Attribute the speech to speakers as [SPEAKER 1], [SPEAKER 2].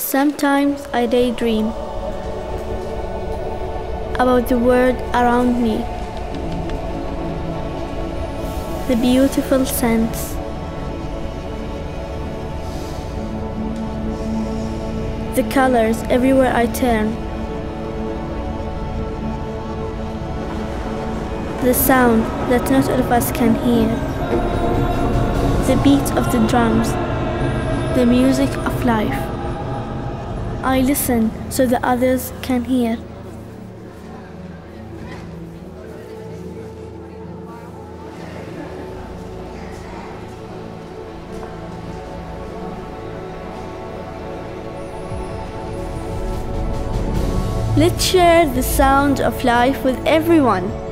[SPEAKER 1] Sometimes I daydream about the world around me, the beautiful scents, the colors everywhere I turn, the sound that not all of us can hear, the beat of the drums, the music of life. I listen so the others can hear. Let's share the sound of life with everyone.